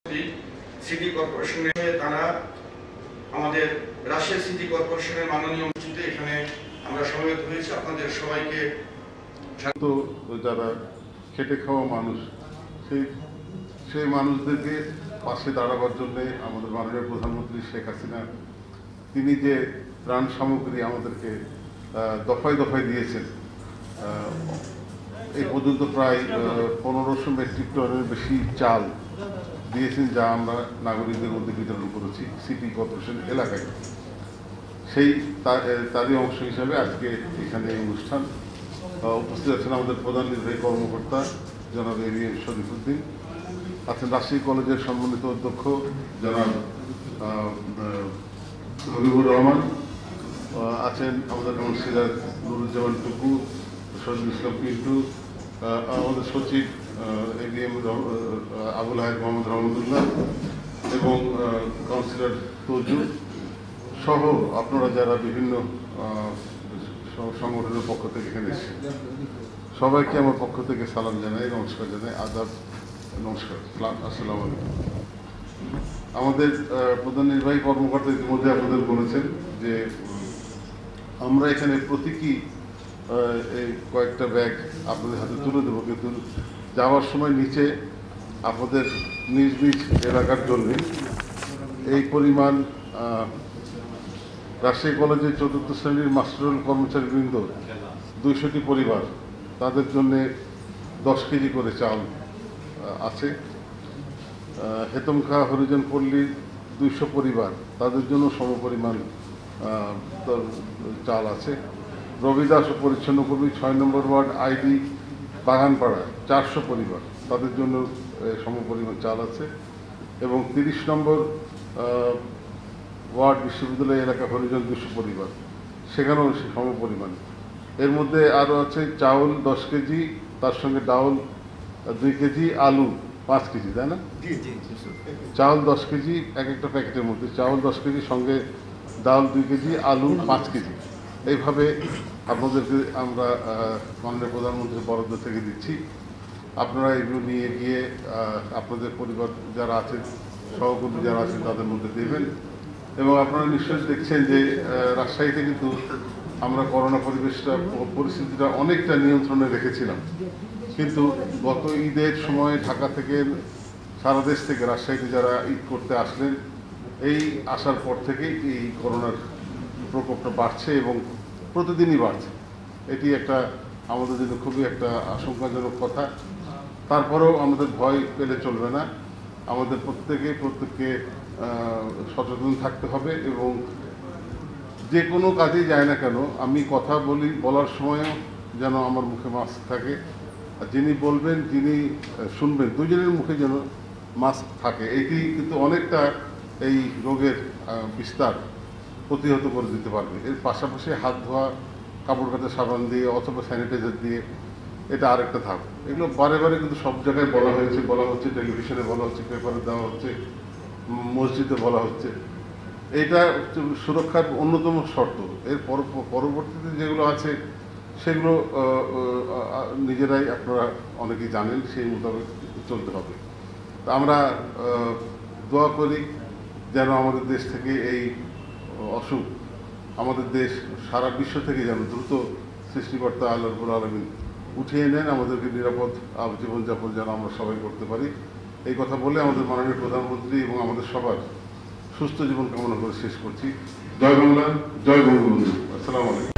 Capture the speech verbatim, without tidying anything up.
City কর্পোরেশনের তারা আমাদের রাজশাহী সিটি কর্পোরেশনের মাননীয় মসজিদে এখানে আমরা সমবেত হয়েছি। আপনাদের সবাইকে তো যারা খেটে খাওয়া মানুষ সেই সেই মানুষদেরকে পাশে দাঁড়াবার জন্যে আমাদের মাননীয় প্রধানমন্ত্রী শেখ হাসিনা তিনি যে ত্রাণ সামগ্রী আমাদেরকে দফায় দফায় দিয়েছেন, এই পর্যন্ত প্রায় পনেরোশো মেট্রিক টনের বেশি চাল দিয়েছেন, যা আমরা নাগরিকদের মধ্যে বিতরণ করেছি সিটি কর্পোরেশন এলাকায়। সেই তারই অংশ হিসাবে আজকে এখানে এই অনুষ্ঠান। উপস্থিত আছেন আমাদের প্রধান নির্বাহী কর্মকর্তা জনাব এ বি এম শরীফুদ্দিন, আছেন রাজশাহী কলেজের সম্মানিত অধ্যক্ষ জনাব হবিবুর রহমান, আছেন আমাদের কাউন্সিলর নুরুজ্জামান টুকু, শহীদুল ইসলাম পিন্টু, আমাদের সচিব এ বি এম আবুল হায়াত মোহাম্মদ রহমতুল্লাহ এবং কাউন্সিলর তজু সহ আপনারা যারা বিভিন্ন সংগঠনের পক্ষ থেকে এখানে এসেছেন, সবাইকে আমার পক্ষ থেকে সালাম জানাই, নমস্কার জানাই, আদাব, নমস্কার, আসসালামু আলাইকুম। আমাদের প্রধান নির্বাহী কর্মকর্তা ইতিমধ্যে আপনাদের বলেছেন যে আমরা এখানে প্রতীকী এই কয়েকটা ব্যাগ আপনাদের হাতে তুলে দেবো, কিন্তু যাওয়ার সময় নিচে আপনাদের নিজ নিজ এলাকার জন্য এই পরিমাণ রাজশাহী কলেজের চতুর্থ শ্রেণীর মাস্টারুল কর্মচারীবৃন্দ দুইশোটি পরিবার, তাদের জন্যে দশ কেজি করে চাল আছে। হেতমখা হরিজন পল্লীর দুইশো পরিবার, তাদের জন্য সমপরিমাণ চাল আছে। রবিদাস ও পরিচ্ছন্ন কর্মী ছয় নম্বর ওয়ার্ড আইডি বাগানপাড়া চারশো পরিবার, তাদের জন্য সমপরিমাণ চাল আছে। এবং তিরিশ নম্বর ওয়ার্ড বিশ্ববিদ্যালয় এলাকা হরিজন দুশো পরিবার, সেখানেও সে সমপরিমাণ। এর মধ্যে আরও আছে চাউল দশ কেজি, তার সঙ্গে ডাউল দুই কেজি, আলু পাঁচ কেজি, তাই না? চাউল দশ কেজি এক একটা প্যাকেটের মধ্যে, চাউল দশ কেজি সঙ্গে ডাউল দুই কেজি, আলু পাঁচ কেজি, এইভাবে আপনাদেরকে আমরা মাননীয় প্রধানমন্ত্রীর বরাদ্দ থেকে দিচ্ছি। আপনারা এগুলো নিয়ে গিয়ে আপনাদের পরিবার যারা আছেন, সহকর্মী যারা আছেন, তাদের মধ্যে দেবেন। এবং আপনারা নিশ্চয়ই দেখছেন যে রাজশাহীতে কিন্তু আমরা করোনা পরিবেশটা পরিস্থিতিটা অনেকটা নিয়ন্ত্রণে রেখেছিলাম, কিন্তু গত ঈদের সময় ঢাকা থেকে সারা দেশ থেকে রাজশাহীতে যারা ঈদ করতে আসলেন, এই আসার পর থেকেই এই করোনার প্রকোপটা বাড়ছে এবং প্রতিদিনই বাড়ছে। এটি একটা আমাদের জন্য খুবই একটা আশঙ্কাজনক কথা। তারপরেও আমাদের ভয় পেলে চলবে না, আমাদের প্রত্যেকে প্রত্যেককে সচেতন থাকতে হবে এবং যে কোনো কাজেই যায় না কেন আমি কথা বলি, বলার সময়ও যেন আমার মুখে মাস্ক থাকে, আর যিনি বলবেন যিনি শুনবেন দুজনের মুখে যেন মাস্ক থাকে। এটি কিন্তু অনেকটা এই রোগের বিস্তার প্রতিহত করে দিতে পারবে। এর পাশাপাশি হাত ধোয়া কাপড় কাচা সাবান দিয়ে অথবা স্যানিটাইজার দিয়ে, এটা আরেকটা ধাপ। এগুলো বারে বারে কিন্তু সব জায়গায় বলা হয়েছে, বলা হচ্ছে টেলিভিশনে বলা হচ্ছে, পেপারে দেওয়া হচ্ছে, মসজিদে বলা হচ্ছে। এইটা সুরক্ষার অন্যতম শর্ত। এর পরবর্তীতে যেগুলো আছে সেগুলো নিজেরাই আপনারা অনেকেই জানেন, সেই মোতাবেক চলতে হবে। তা আমরা দোয়া করি যেন আমাদের দেশ থেকে এই অসুখ, আমাদের দেশ সারা বিশ্ব থেকে যেন দ্রুত সৃষ্টিকর্তা আল্লাহ রাব্বুল আলামিন উঠিয়ে নেন, আমাদেরকে নিরাপদ জীবনযাপন যেন আমরা সবাই করতে পারি। এই কথা বলে আমাদের মাননীয় প্রধানমন্ত্রী এবং আমাদের সবার সুস্থ জীবন কামনা করে শেষ করছি। জয় বাংলা, জয় বঙ্গবন্ধু। আসসালামু আলাইকুম।